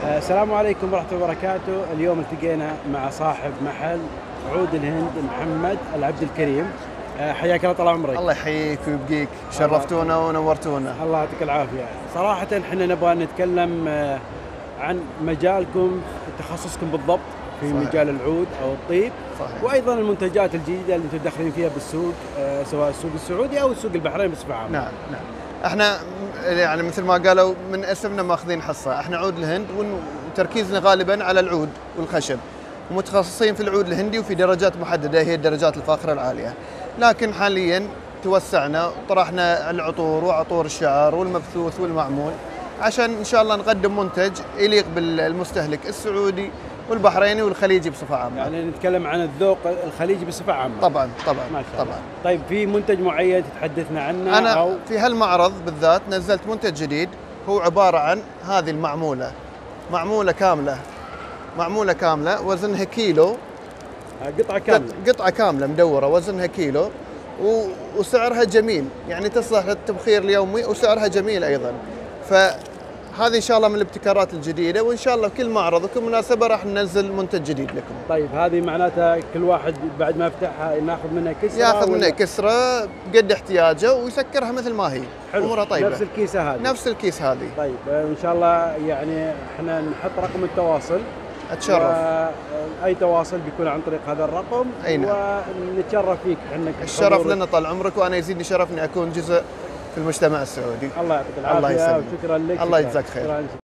السلام عليكم ورحمة الله وبركاته. اليوم التقينا مع صاحب محل عود الهند محمد العبد الكريم. حياك الله طال عمرك. الله يحييك ويبقيك، شرفتونا ونورتونا. الله يعطيك العافية. صراحة احنا نبغى نتكلم عن مجالكم، تخصصكم بالضبط في صحيح. مجال العود أو الطيب. صحيح. وأيضا المنتجات الجديدة اللي انتم داخلين فيها بالسوق، سواء السوق السعودي أو السوق البحرين بصفة عامة. نعم نعم. احنا يعني مثل ما قالوا من اسمنا ماخذين حصة، احنا عود الهند وتركيزنا غالبا على العود والخشب، ومتخصصين في العود الهندي وفي درجات محددة هي الدرجات الفاخرة العالية. لكن حاليا توسعنا وطرحنا العطور وعطور الشعر والمبثوث والمعمول، عشان ان شاء الله نقدم منتج يليق بالمستهلك السعودي والبحريني والخليجي بصفة عامة. يعني نتكلم عن الذوق الخليجي بصفة عامة. طبعا طبعا ما شاء الله. طبعا. طيب في منتج معين تتحدثنا عنه؟ أنا أو في هالمعرض بالذات نزلت منتج جديد، هو عبارة عن هذه معمولة كاملة، معمولة كاملة وزنها كيلو، قطعة كاملة. قطعة كاملة مدورة وزنها كيلو، وسعرها جميل، يعني تصلح للتبخير اليومي وسعرها جميل أيضا. فهذه إن شاء الله من الابتكارات الجديدة، وإن شاء الله كل معرض وكل مناسبة راح ننزل منتج جديد لكم. طيب هذه معناتها كل واحد بعد ما يفتحها ناخذ منها كسرة؟ ياخذ منها كسرة قد احتياجه ويسكرها مثل ما هي. حلو. أمورها طيبة. نفس الكيسة هذه؟ نفس الكيس هذه. طيب إن شاء الله يعني احنا نحط رقم التواصل. أتشرف. أي تواصل بيكون عن طريق هذا الرقم. أي نعم. ونتشرف فيك احنا. الشرف لنا طال عمرك، وأنا يزيدني شرف إني أكون جزء في المجتمع السعودي. الله يعطيك العافية. الله يسلمك. وشكرا لك. الله يجزاك خير.